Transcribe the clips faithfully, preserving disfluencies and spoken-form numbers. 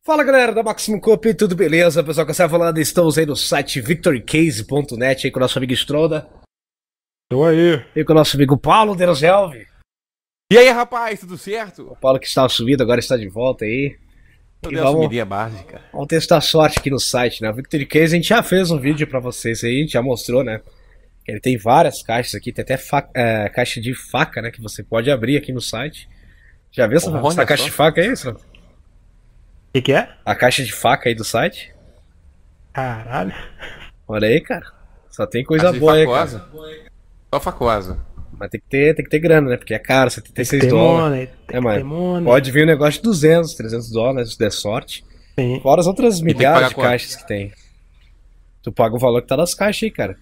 Fala galera da Maximum Cup, tudo beleza? Pessoal que está falando, estamos aí no site victory case ponto net aí com o nosso amigo Stronda. Tô aí. E com o nosso amigo Paulo Deroselvi. E aí, rapaz, tudo certo? O Paulo que estava sumido agora está de volta aí. Eu E dei uma vamos, sumidinha básica. vamos testar a sorte aqui no site, né? O Victory Case a gente já fez um vídeo pra vocês aí, já mostrou, né? Ele tem várias caixas aqui, tem até faca, é, caixa de faca, né? Que você pode abrir aqui no site. Já viu essa, Olha essa caixa só. de faca aí, Stronda? O que, que é? A caixa de faca aí do site? Caralho. Olha aí, cara. Só tem coisa Caixa de boa aí, cara. facosa. Só facosa. Mas tem que ter, tem que ter grana, né? Porque é caro, setenta e seis dólares. Tem É, que mano. ter money. Pode vir um negócio de duzentos, trezentos dólares, se der sorte. Sim. Fora as outras tem que milhares pagar de quanto? caixas que tem. Tu paga o valor que tá nas caixas aí, cara.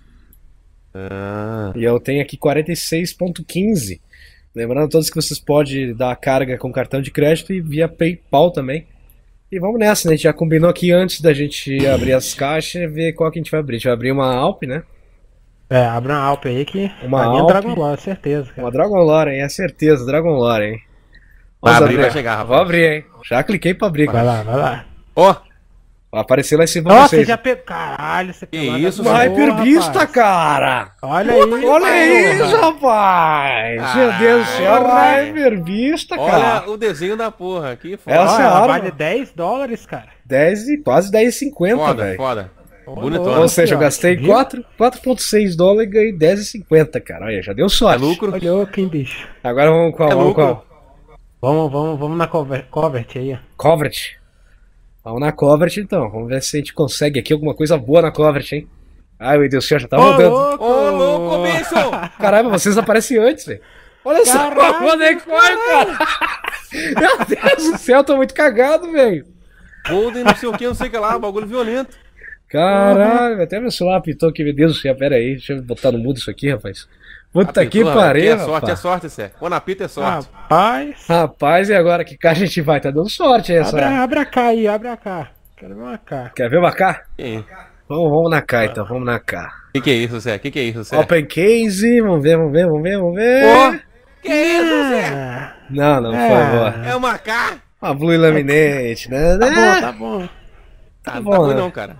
Ah. E eu tenho aqui quarenta e seis ponto quinze. Lembrando a todos que vocês podem dar a carga com cartão de crédito e via PayPal também. E vamos nessa, né? A gente já combinou aqui antes da gente abrir as caixas e ver qual que a gente vai abrir. A gente vai abrir uma Alp, né? É, abre uma Alp aí que Uma a minha Alp. Dragon Ball, certeza, cara. Uma Dragon Lore, hein? É certeza, Dragon Lore, hein? Vai Vamos abrir, vai chegar, rapaz. Vou abrir, hein? Já cliquei pra abrir, Vai cara. lá, vai lá. Ó, Vai aparecer lá em cima pra Nossa, vocês. você já pegou. Caralho, você pegou. isso, a da- Uma Ô, hypervista, rapaz. cara! Olha aí. Olha porra. isso, rapaz! Meu Caralho. Deus do céu, uma Caralho. hypervista, olha cara! o desenho da porra. Que foda. Essa Olha, ela arma. vale dez dólares, cara. dez e quase dez e cinquenta, Foda, velho. foda. Ô, Bonitona. Ou seja, eu Aqui, ó. gastei Viu? quatro vírgula seis dólares e ganhei dez e cinquenta, cara. Olha, já deu É sorte. lucro. Olha aqui, bicho. Agora vamos qual? É Vamos lucro. qual? Vamos, vamos, vamos na cover, covert aí, ó. Covert. Vamos na Covert então. Vamos ver se a gente consegue aqui alguma coisa boa na Covert, hein? Ai, meu Deus do céu, já tá Ô, rodando. louco! Ô, louco, bicho! Caramba, vocês aparecem antes, velho. Olha só Caralho, onde é que foi, cara. Meu Deus do céu, tô muito cagado, velho. Golden, não sei o que, não sei o que lá, bagulho violento. Caralho, até meu celular apitou aqui, meu Deus do céu, pera aí, deixa eu botar no mudo isso aqui, rapaz. Puta que Apitou, pariu, É sorte, é rapaz. sorte, Sé. Quando apita é sorte. Rapaz. Rapaz, e agora, que caixa a gente vai? Tá dando sorte aí, essa. Abre, abre a K aí, abre a K. Quero ver uma K. Quer ver uma K? Que Vamos, vamos na K então, vamos na K. que, que é isso, Sé? Que que é isso, Sé? Open case, vamos ver, vamos ver, vamos ver, vamos ver. Ô, que isso, Sé? Ah, Não, não, por É. favor. É uma K? Uma Blue Laminate, né? tá bom, tá bom. Tá, não bom, tá ruim né? não, cara.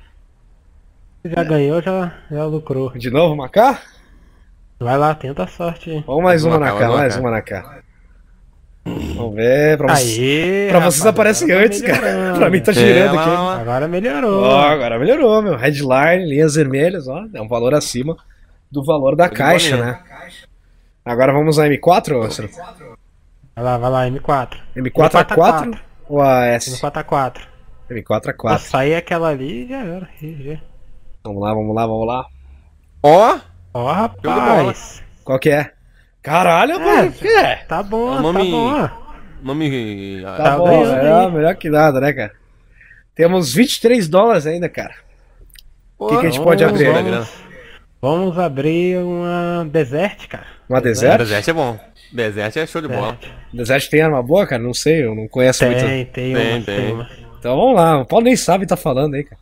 Você já ganhou, já, já lucrou. De novo uma K? Vai lá, tenta a sorte aí. Vamos mais uma Uma na K, K, uma mais K. uma na K. Vamos ver, pra vocês, Aí, pra vocês rapaz, aparecem agora tá antes, cara. melhorando. Pra mim tá É, girando lá, aqui. lá. Agora melhorou. Ó, agora melhorou, meu. Headline, linhas vermelhas, ó. É um valor acima do valor da de caixa, bolinha. né? Agora vamos na M quatro, ô, Stronda? Vai lá, vai lá, M quatro. M quatro a quatro ou a S? M quatro a quatro. M quatro a quatro. Nossa, aí aquela ali já era. G G. Vamos lá, vamos lá, vamos lá. Ó, Ó, de bola. rapaz. Qual que é? Caralho, mano. Que é? Tá bom, O tá nome- bom. nome... Tá, Tá bom, ganhando melhor, aí. melhor que nada, né, cara? Temos vinte e três dólares ainda, cara. O que, que a gente pode Vamos, abrir? vamos. grana. Vamos abrir uma Desert, cara. Uma Desert? Desert é bom. Desert é show de bola. Desert tem arma boa, cara? Não sei, eu não conheço muito. Tem, tem, Tem, uma, tem. uma. Então vamos lá, o Paulo nem sabe tá falando aí, cara.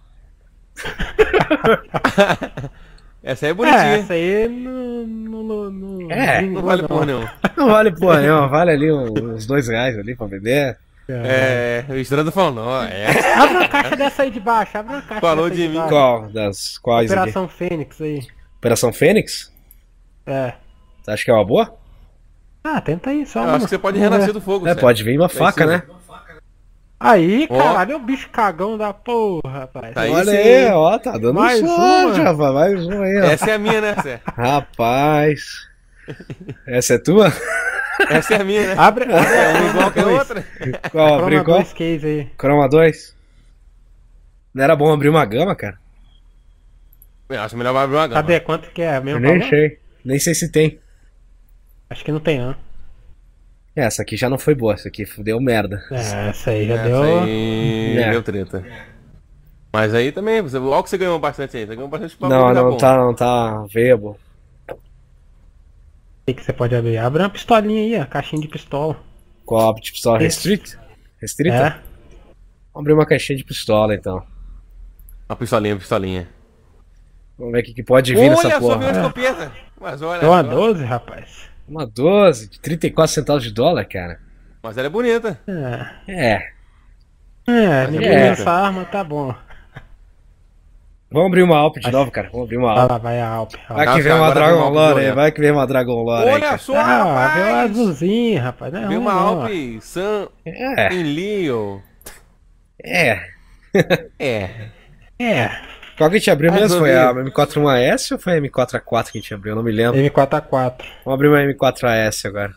Essa aí é É, bonitinha. essa aí não. não, não É, Não vale porra nenhuma. Não vale porra nenhuma, vale ali uns dois reais ali pra beber. É, o Estrada falou, não, é. Abre uma caixa dessa aí de baixo, abre uma caixa Falou dessa aí de mim. baixo. Qual das quais aqui? Operação Fênix aí. Operação Fênix? É. Você acha que é uma boa? Ah, tenta aí, só Eu uma. acho que você pode Vamos renascer ver. do fogo, É, Sé. pode vir uma Lá em faca, cima. né? Aí, Ó. caralho, é o bicho cagão da porra, rapaz. Tá aí. Olha sim. aí, ó, tá dando Mais sorte, uma. rapaz, mais uma aí, ó. Essa é a minha, né, Sé? Rapaz. Essa é tua? Essa é a minha, né? Abre, abre É uma a igual que a dois. outra. Qual, abrir Chroma qual? dois case aí. Chroma dois? Não era bom abrir uma gama, cara? Eu acho melhor abrir uma gama. Cadê? Quanto que é? Mesmo Eu nem valor? sei. Nem sei se tem. Acho que não tem, não. Essa aqui já não foi boa, essa aqui deu merda. É, essa aí já Essa deu. aí É. deu treta. Mas aí também, você, logo que você ganhou bastante aí, você ganhou bastante pra Não, vida não bom. tá, não tá viable. O que, que você pode abrir? Abre uma pistolinha aí, ó. Caixinha de pistola. Qual a pistola Esse. restrita? Restrita? É. Vamos abrir uma caixinha de pistola então. Uma pistolinha, pistolinha. Vamos ver o que, que pode vir nessa Olha, só veio porra. a escopeta. Mas olha Deu uma só. doze, rapaz. Uma doze de trinta e quatro centavos de dólar, cara. Mas ela é bonita. É. É. É, ninguém é. essa arma, tá bom. Vamos abrir uma Alp de novo, cara. Vamos abrir uma Vai Alp. lá, vai a Alp. Vai Ah, que vem agora uma vem Dragon uma Alp Lore aí, violenta. vai que vem uma Dragon Lore aí, Olha cara. só, Ah, veio o rapaz! azulzinho, rapaz. Não é Viu ruim, uma não. Alp San É, em Leo. é. É. É, Qual que a gente abriu Mas mesmo? eu Foi vi. a M quatro um A S ou foi a M quatro A quatro que a gente abriu? Eu não me lembro. M quatro A quatro. Vamos abrir uma M quatro A S agora.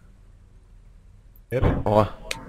Ó.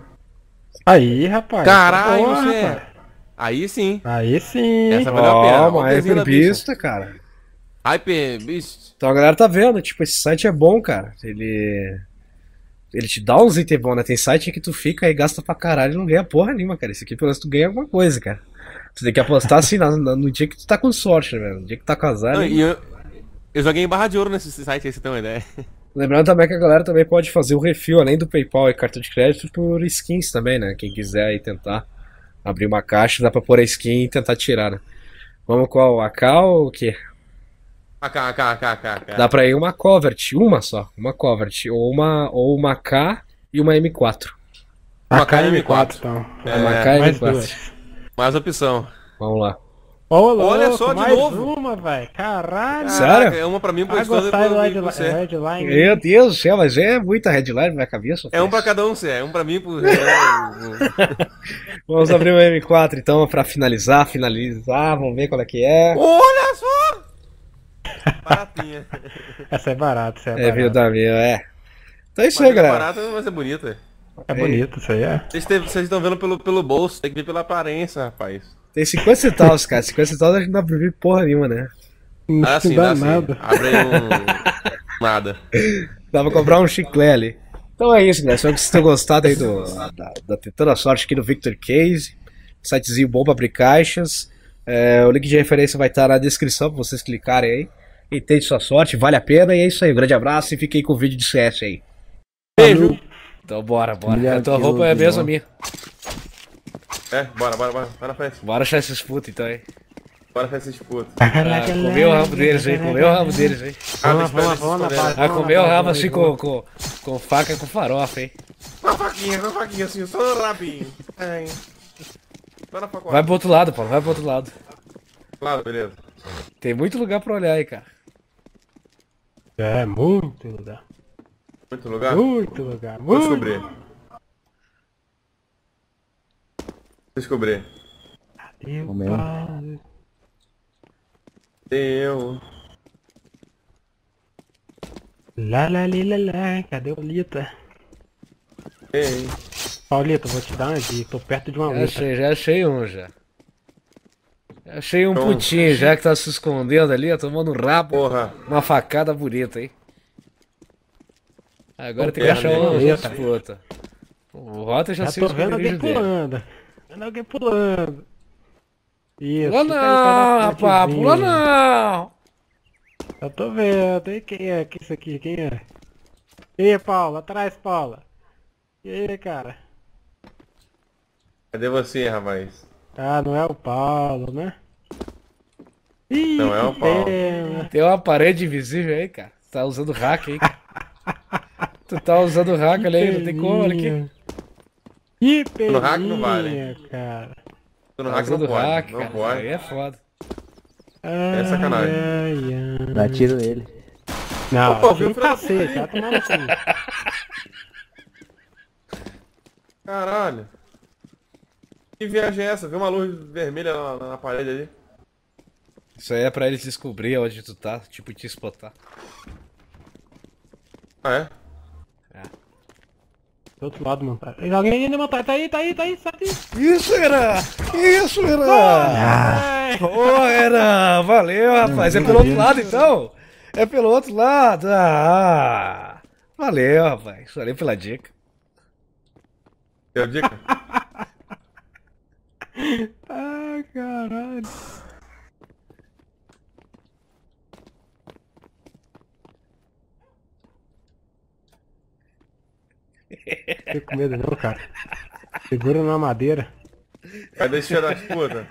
Aí, rapaz. Caralho, Porra, você é. rapaz. Aí sim. Aí sim. Essa valeu a pena. Ó, Ó, uma o desenho da bicha. Hyperbista, cara. Hyper Beast. Então a galera tá vendo, tipo, esse site é bom, cara. Ele. Ele te dá uns itens bons, né? Tem site que tu fica e gasta pra caralho e não ganha porra nenhuma, cara. Esse aqui pelo menos tu ganha alguma coisa, cara. Tu tem que apostar assim no, no- no dia que tu tá com sorte, né, velho? No dia que tu tá com azar. Não, né? e eu, eu joguei em barra de ouro nesse site aí, você tem uma ideia. Lembrando também que a galera também pode fazer o refil, além do PayPal e cartão de crédito, por skins também, né? Quem quiser aí tentar abrir uma caixa, dá pra pôr a skin e tentar tirar, né? Vamos qual? A K ou o quê? A K, A K, A K, A K, A K. Dá pra ir uma Covert, uma só, uma Covert, ou uma, ou uma K e uma M quatro. Uma A K M M quatro, quatro. então. É, uma K e mais M quatro. duas. Mais opção. Vamos lá. Ô, louco, Olha só, de mais novo. uma, velho. Caralho. Sério? Caraca, é uma pra mim, pro Vai editor, gostar do depois Red- pra você. Redline. Meu Deus do céu, mas é muita headline na minha cabeça. É um pra rapaz. cada um, Cê. É um pra mim, pro... Vamos abrir o M quatro então pra finalizar, finalizar, vamos ver qual é que é. Olha só! Baratinha. Essa é barata, essa é É, barata. viu, Davi, é. Então é isso Mas aí, é galera. barata, mas é bonita. É bonito isso aí, é. Vocês te- vocês estão vendo pelo, pelo bolso, tem que ver pela aparência, rapaz. Tem cinquenta centavos, cara. cinquenta centavos a gente não dá pra ver porra nenhuma, né? Não Ah, sim, dá dá sim. nada. Abre aí um... Nada. Dá pra comprar um chiclete ali. Então é isso, galera. Espero que vocês tenham gostado aí do, da, da Tentando a Sorte aqui do Victor Case. Sitezinho bom pra abrir caixas. É, o link de referência vai estar na descrição pra vocês clicarem aí. E tente sua sorte, vale a pena. E é isso aí. Um grande abraço e fiquem com o vídeo de C S aí. Beijo! Então bora, bora. Milhão A tua de roupa é a quilos de mesma novo. minha. É, bora, bora, bora. Bora pra esse. Bora achar esses putos então aí. Bora pra esse disputa. Ah, comer o rabo deles aí, comer o rabo deles aí. Vamos, vamos, vamos na base. Ah, comer o rabo assim com, com, com faca e com farofa, hein. Com a faquinha, com a faquinha assim, só no rabinho. Ai. Só na faculdade. Vai pro outro lado, Paulo, vai pro outro lado. Claro, beleza. Tem muito lugar pra olhar aí, cara. É, muito lugar. Muito lugar? Muito lugar. Vou Muito. descobrir. Descobrir. Eu, Comeu. Paulo. Eu. Lá, lá, li, lá, lá. Cadê o Lita? Ei. Paulito, vou te dar uma dica. Tô perto de uma Já luta. achei, já achei um já. Já achei um Então- putinho já que tá se escondendo ali, ó, tomando um rabo. Porra. Uma facada bonita, hein. Agora tem que perna achar dele. um Eita. outro puta. O Rota já, Já sei tô os vendo alguém esconderijos dele. pulando. Vendo alguém pulando. Isso. Pula fica aí, não, cada rapaz, pontezinho. pula não. Eu tô vendo. E quem é que isso aqui? Quem é? E aí, Paula? Atrás, Paula. E aí, cara? Cadê você, rapaz? Ah, não é o Paulo, né? Ih, Não é o que Paulo. pena. Tem uma parede invisível aí, cara. Tá usando hack aí, cara. Tu tá usando hack ali aí, não tem como, olha aqui. Que peninha, No hack não vale. cara. Tu no Tá hack não usando pode. hack, não cara. pode. Aí é foda. Ai, É sacanagem. ai, ai. Dá tiro nele. Não, Opa, eu viu, um filho da cacete, puta? vai tomar no cu. Caralho. Que viagem é essa? Viu uma luz vermelha na, na parede ali? Isso aí é pra eles descobrir onde tu tá, tipo, te spotar. Ah, é? Do outro lado, mano. Tem alguém ainda, mano. Tá tá aí, tá aí, tá aí, sai daí. Isso, era! Isso, era! Ai. Ô, era! Valeu, rapaz. É pelo outro lado, então? É pelo outro lado. Ah! Valeu, rapaz. Valeu pela dica. Deu dica? Ai, caralho. Não fico com medo não, cara. Segura na madeira. Cadê esse filho das puta?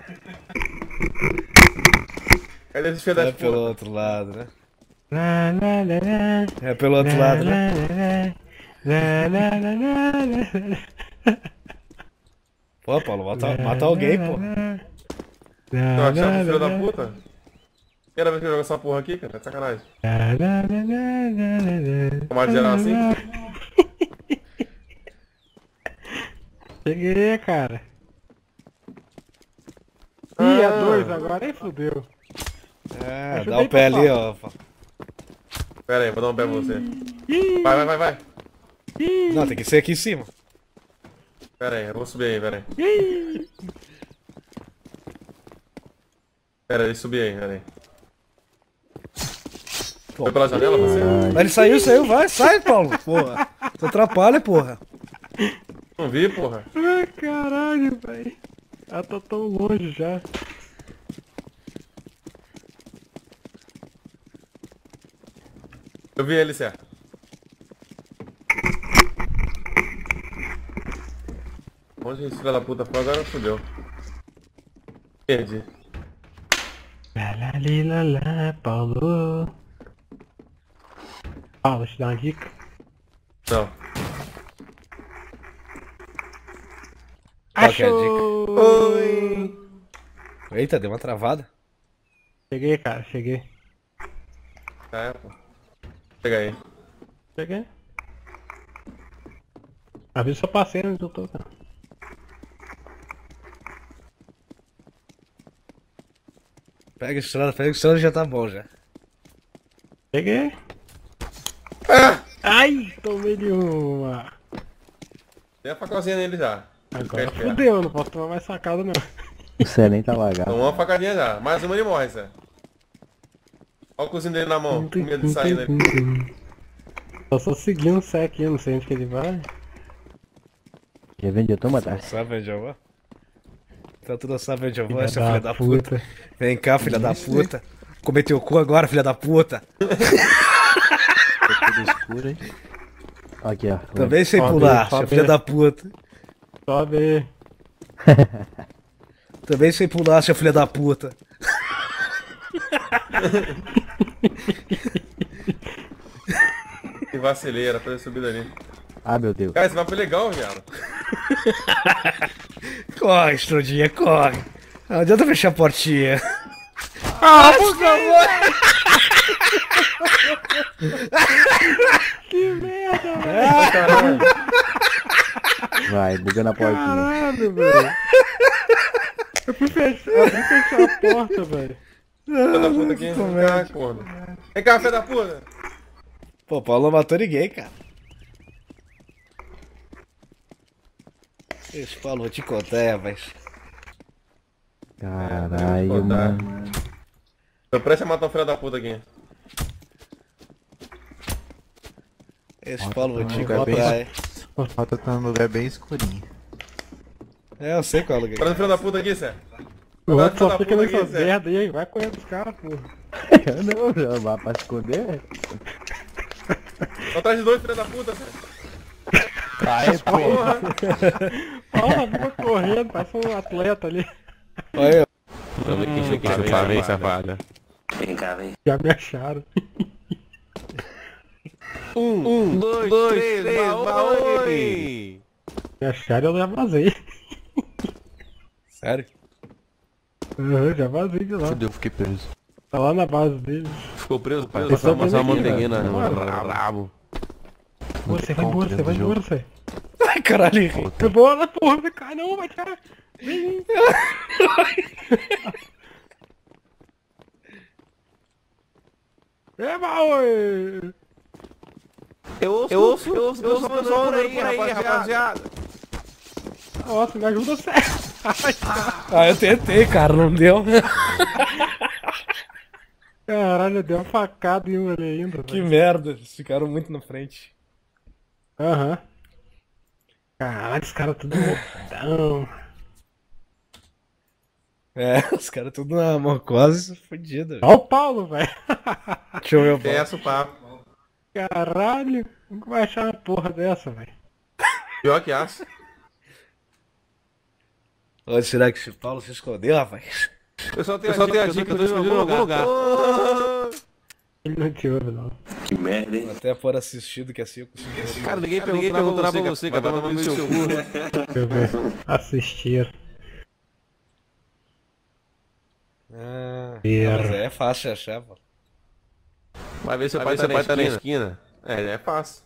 Cadê esse filho É das pelo puta? outro lado, né? Lá, lá, lá, lá. É pelo outro lado, né? Lá, lá, lá, lá, lá, lá. Pô, Paulo, mata, mata alguém, pô. Eu achava filho da puta. Primeira vez que eu jogo essa porra aqui, cara, tá de sacanagem. Tomar de geral assim? Cheguei, cara. Ah. Ih, a dois agora, aí fudeu. É, Ajuda dá aí, o pé papai. ali, ó. Pera aí, vou dar um pé pra você. Ih, Vai, vai, vai, vai. ih, Não, tem que ser aqui em cima. Pera aí, eu vou subir aí, pera aí. ih. Pera aí, subi aí, pera aí. Pô. Foi pela janela você? Mas ele saiu, saiu, vai, sai, Paulo, porra. Tu atrapalha, porra. Não vi, porra. Ai, caralho, velho. Ela tá tão longe já. Eu vi ele certo. Onde esse filho da puta foi agora? Fudeu. Perdi. Lalalilala, Paulo. Paulo, deixa eu te dar uma dica. Não. Qual que é a Achou! Oi! Eita, deu uma travada. Cheguei, cara, cheguei. É, pô. Pega aí. Cheguei. Às vezes só passei onde eu tô, cara. Pega a estrada, pega a estrada, já tá bom já. Cheguei. Ah! Ai, tomei de uma. Tem a facãozinha nele já. Agora Fica esperto. fudeu, não posso tomar mais facada não. O Cé nem tá lagado. Tomou uma facadinha já. Mais uma ele morre, Zé. Olha o cozinho dele na mão, com medo de sair, né? Só só seguindo o Sé aqui, eu não sei onde que ele vai. Já vendeu, toma, tá? Sabe onde eu vou? Então tu não sabe onde eu vou, Filha essa da filha da puta. puta. Vem cá, filha da puta. Cometeu o cu agora, filha da puta. Tá tudo escuro, hein? Aqui, ó. Também sem Sobe, pular, sobe. seu filha da puta. Sobe. Também sem pular, seu filha da puta. Que vacileira, pra ele subir dali. Ah, meu Deus. Cara, esse mapa é legal, viado. Corre, Estrudinha, corre. Não adianta fechar a portinha. Ah, por favor! Que merda, velho! Caralho. Vai, buga na portinha. Caralho, velho! Eu fui fechar, eu fui fechar a porta, velho. Filho da puta aqui. Vem cá, corno. Vem cá, filho da puta. Pô, Paulo não matou ninguém, cara. Esse Paulo, vou te contar, é, mas... Caralho, Vou contar. mano. Tô prestes a matar um filho da puta aqui. Esse Paulo, vou te lugar contar, bem- é. O Rota tá num lugar bem escurinho. É, eu sei qual é o lugar. Traz o filho da puta aqui, Zé. O outro filho só da fica puta nessas aqui, Zé. merda aí, vai correr dos caras, porra. Eu não, já vai pra esconder. Tô atrás de dois, filho da puta, Zé. Aí, Porra. Olha, fica correndo, parece um atleta ali. Olha aí, Vamos ver quem chupar, vem, vem, safada. Já me acharam. Um, dois, dois três, oi! Me acharam e eu já vazei. sério? Uhum, já vazei de lá. Fudeu, fiquei preso. Tá lá na base dele. Ficou preso, pai. Passou Passou uma aqui, manteiguinha velho. na... Bora. Brabo. Você vai embora, você vai embora, você. Ai, caralho. Vai embora, porra, vai cair não, vai tirar. Vem, vem. Eba, oi! Eu ouço, eu ouço, eu ouço, eu ouço pessoal por aí, rapaziada. Nossa, me ajuda, você. Ah, eu tentei, cara, não deu. Caralho, deu uma facada em um ali ainda, Que velho. merda, eles ficaram muito na frente. Aham. Caralho, os caras tudo mortão. É, os caras tudo na mocose fodida. Olha o Paulo, velho. Deixa eu ver o Paulo. Desce o papo. Caralho, como que vai achar uma porra dessa, velho? Pior que aço. Onde será que esse Paulo se escondeu, rapaz? Eu só tenho a dica, eu tô escondido em algum lugar. Ele não te ouve, não. Que merda, hein? Até por assistido que assim eu consigo. Cara, ninguém perguntou nada pra você, cara. Vai tomar no seu cu. Deixa eu ver. Assistir. Ah, Era. mas é fácil achar, pô. Vai ver seu pai tá na esquina. É, é fácil.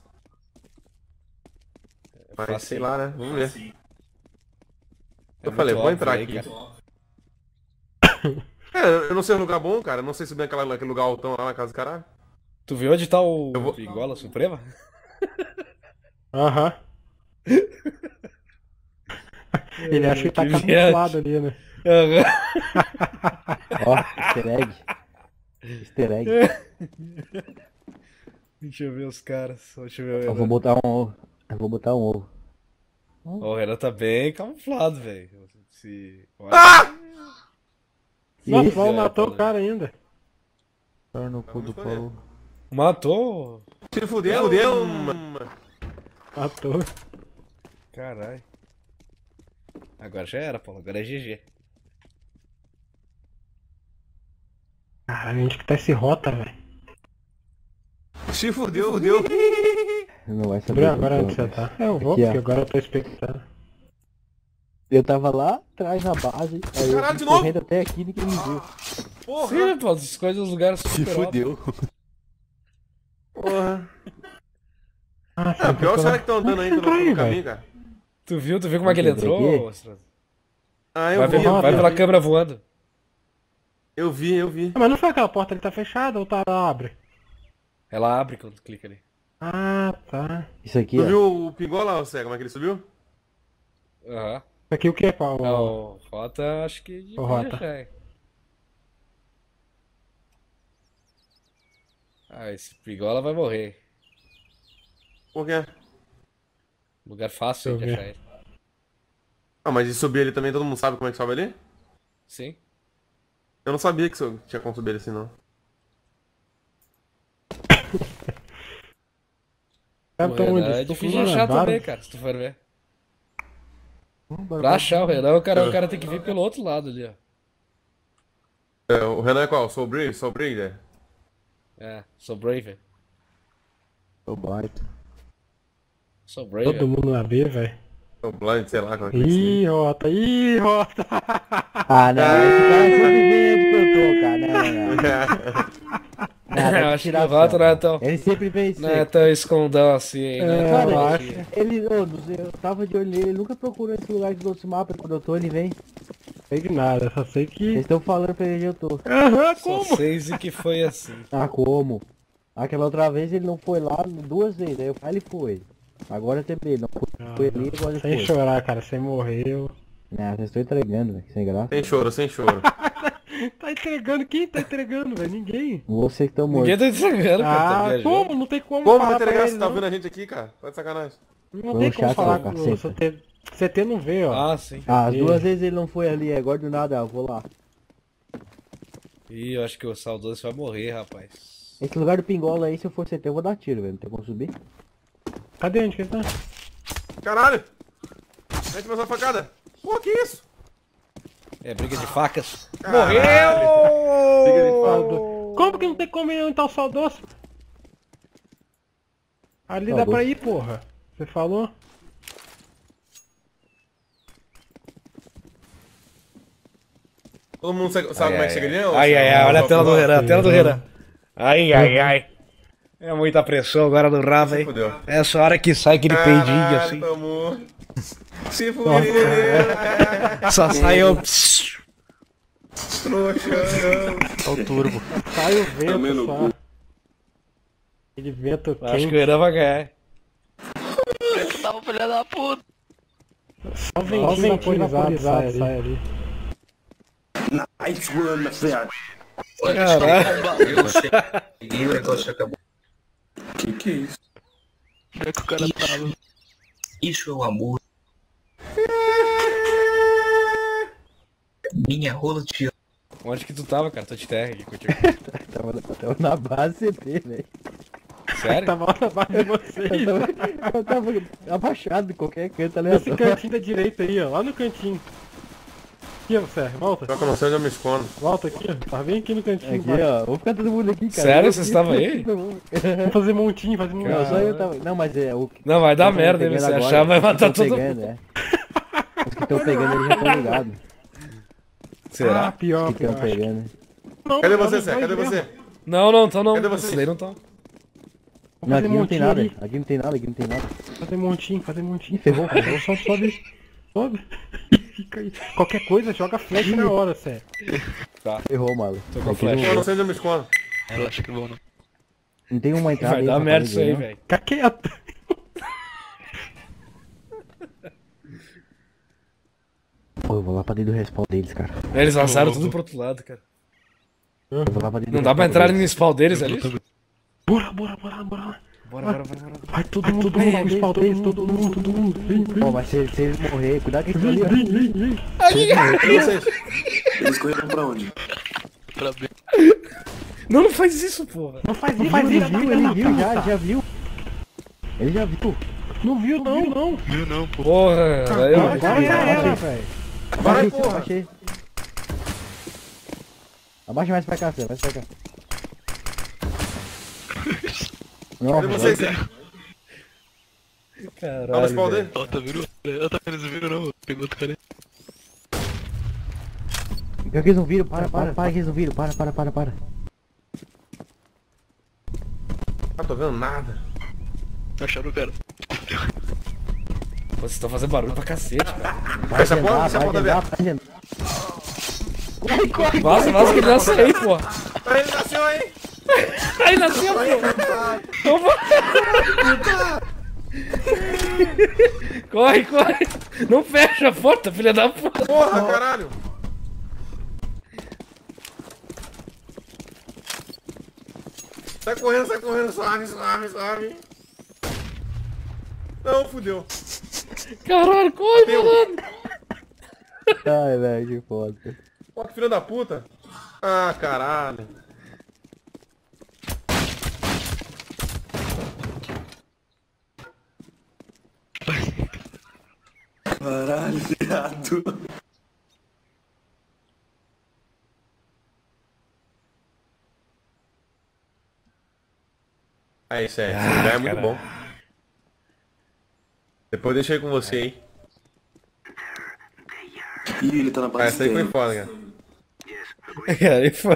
Mas fácil, sei sim. lá, né? Vamos ver. É Eu falei, muito vou óbvio entrar aí, aqui. cara. É, eu não sei um lugar bom, cara. Eu não sei subir naquela, naquele lugar altão lá na casa do caralho. Tu viu onde tá o Eu vou- Pingola Suprema? Aham. Ele acha que tá Que camuflado ali, né? Aham. Ó, easter egg. Easter egg. Deixa eu ver os caras. Deixa eu ver o Eu vou Renan. botar um ovo. Eu vou botar um ovo. Ó, o Renan tá bem camuflado, velho. Se... Ah! Nossa, o Ih, Paulo é, matou Paulo. o cara ainda. Pau no cu do escolher. Paulo. Matou? Se fudeu, fudeu. mano. Matou. Caralho. Agora já era, pô. Agora é G G. Caralho, onde que tá esse rota, velho? Se fudeu, fudeu. Não vai saber. Bruno, agora então, onde você cara. tá? Eu vou, Aqui, ó. porque agora eu tô expectando. Eu tava lá atrás na base, aí Caralho, eu de fui novo? correndo até aqui e ninguém me viu. Porra. Sim, pô. As coisas dos lugares super Se óbvios. fudeu. Porra. Ah, É, pior os caras que estão andando ainda no, Entrou aí, no velho. caminho, cara. Tu viu? Tu viu como é que ele Aqui? entrou? Ostras? Ah, eu Vai, vi, ver- eu vai vi, pela eu vi. câmera voando. Eu vi, eu vi. Ah, mas não foi aquela porta ali tá fechada ou tá abre? Ela abre quando tu clica ali. Ah, tá. Isso aqui, Tu ó. viu o Pingola, Cego, como é que ele subiu? Aham. Isso aqui o que, Paulo? Não, Rota acho que devia Ô, Rota. achar, hein. Ah, esse Pigola vai morrer. Por quê? Lugar fácil de Deixa eu achar ele. Ah, mas de subir ele também, todo mundo sabe como é que sobe ali? Sim. Eu não sabia que so- tinha como subir ele assim, não. Cara, O tá Renan onde? é Estou difícil de com achar vários. também, cara, se tu for ver. Pra achar o Renan, o cara, o cara tem que vir pelo outro lado ali, ó. É, o Renan é qual? Soul Breather? Soul Breather? É, sou Brave. Ô baita. Sou Brave. Todo mundo na B, velho. Soul Blind, sei lá como é que é Ih, rota, ih, rota. Ah, não, esse cara sempre vem de plantão, cara. Não, não, não. Não, tá de Acho que o tiração. Rota não é tão, Ele sempre vem não é seco. tão escondão assim, né? É, Cara, eu Tão acho. assim. Ele, ô, não sei, eu tava de olho nele, ele nunca procurou esse lugar dos outros mapas. Quando eu tô, ele vem. Sei de nada, só sei que. Eles estão falando pra ele onde eu tô. Aham, Só como? sei e que foi assim. Ah, como? Aquela outra vez ele não foi lá duas vezes, aí eu falei, ele foi. Agora também, ele não foi, foi ali, agora ele Sem foi. chorar, cara, você morreu. Não, vocês estão entregando, velho, sem graça. Sem choro, sem choro. Tá entregando? Quem tá entregando, velho? Ninguém. Você que estão Ninguém mortos. tá entregando, cara, tá Ah, viajando. como? Não tem como Como falar vai pra entregar ele, se tá não. vendo a gente aqui, cara? Tá de sacanagem. Não Vamos tem como chato, falar cara, com o sempre. C T. C T não vê, ó. Ah, sim. Ah, as Ih. duas vezes ele não foi ali, agora do nada, eu vou lá. Ih, eu acho que o saudoso vai morrer, rapaz. Esse lugar do pingola aí, se eu for C T, eu vou dar tiro, velho, não tem como subir. Cadê onde que ele tá? Caralho! Mete mais uma facada! Pô, que isso? É briga de facas. Morreu! Briga de Saldo- Como que não tem como ir então saudoso? Ali dá Saudoso. pra ir, porra. Você falou? Todo mundo sabe, sabe como é que chega ali? ou- Ai, ai, ai, olha a tela do Só- Renan, a tela do Renan. Ai, ai, ai. É muita pressão agora no Rava, hein? fudeu. Essa hora que sai aquele peidinho Caralho, assim. tomou. Se fudeu. Só sai o... Trouxa. Olha o turbo. Sai o Também vento no só. Aquele vento Acho que o quente. Renan vai ganhar. Só Só ventinho vaporizado sai, sai ali. Nice one, my friend. Caralho. Eu cheguei, o negócio acabou. Que que é isso? É que o cara tava. Isso é o amor. Minha rola te ama. Onde que tu tava, cara? Tô de terra aqui contigo. Tava, tava na base C T, velho. Sério? Tava lá na barra de vocês. Eu tava, eu tava abaixado em qualquer canto Esse aleatório. cantinho da direita aí, ó. Lá no cantinho. Aqui, ó, Sérgio, volta. Só que eu não sei onde eu me escondo. Volta aqui, ó. Tá bem aqui no cantinho. Aqui, ó. Vou ficar todo mundo aqui, cara. Sério? Vocês estavam aí? Vamos fazer montinho, fazer montinho. Não, só eu tava. Não, mas é o que. Não, vai dar Os que merda, tão hein? Se pegando achar, agora, vai os que matar tão todo pegando, mundo. é. Os que estão pegando, eles já estão ligados. Ah, Será? pior, Os que pior. estão pegando. Não, Cadê não, você, não, Zé? Cadê não, você? Não, não, então não. Cadê vocês? Esses daí não estão. Vamos Não, fazer aqui não tem montinho nada. ali. Aqui não tem nada, aqui não tem nada. Fazer montinho, fazer montinho. Ih, ferrou, ferrou. Sobe, sobe. Sobe. Fica aí. Qualquer coisa, joga flash na hora, Sérgio. Ferrou, maluco. Tô com Aqui flash. não- Eu não sei onde eu me escondo. Relaxa que vou não. Não tem uma entrada Vai aí dar nessa merda parede isso aí, não? velho. Fica quieto. Pô, eu vou lá pra dentro do respawn deles, cara. Eles lançaram tudo pro outro lado, cara. Eu vou lá pra dentro Não do dá pra respawn entrar deles. no spawn deles ali? Bora, bora, bora, bora. Bora, bora, bora, bora. Vai todo mundo, todo mundo, spawn deles, todo mundo, todo mundo. Vem, vem. Pô, mas se, se eles morrer, cuidado que eles estão Vem, ali, vem, vem, vem. Cadê vocês? Eles correram pra onde? Pra ver. Não, não faz isso, porra. Não faz, não ó. faz Ele isso, viu, ele viu já, já viu. Ele já viu. Não viu, não, não. Viu não, pô. Porra, aí, Agora ó. já era, velho. Vai, Abaixei, porra. abaixei. Abaixa mais pra cá, Cê, mais pra cá. Não, Cadê vocês, Zé? Caralho, Tá no spawn velho. dele? Ó, tá vendo? Ó, tá vendo? Eles viram não. Pegou outro cara. Pior que eles não viram, para, para, para que eles não viram, para, para, para, para. Não tô vendo nada. Acharam o cara. Vocês estão fazendo barulho pra cacete, cara. Vai Fecha a agendar, porta, fecha a vai porta agendar, aberta. vai agendar. Vaza, vaza que ele nasceu aí, porra. Aí, ele nasceu aí. Aí nasceu, porra. Corre, corre. Não fecha a porta, filha da puta. Porra, caralho. Sai correndo, sai correndo, suave, suave, suave. Não, fudeu. Caralho, corre, Meu. mano. Ai, velho, que foda. Pô, que filho da puta. Ah, caralho. Caralho, viado. Aí, sério, esse lugar é muito cara. bom. Depois deixa aí com você aí. Ih, ele tá na Ah, base essa aí foi dele. foda, cara. Cara, aí foi.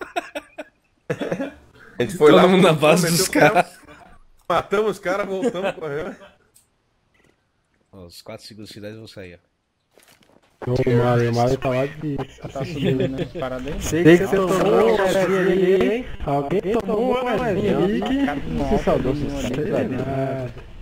A gente foi Todo lá, mundo na voltou, base meteu dos o pé, caras. Matamos os caras, voltamos correndo. Ó, os quatro segundos finais vão sair, ó. O Mario, o Mario tá lá de... Tá subindo, né? Parabéns. Sei que você tomou uma pezinha ali, hein? Alguém tomou uma pezinha ali que... Você saudou, você Não sabe, nada.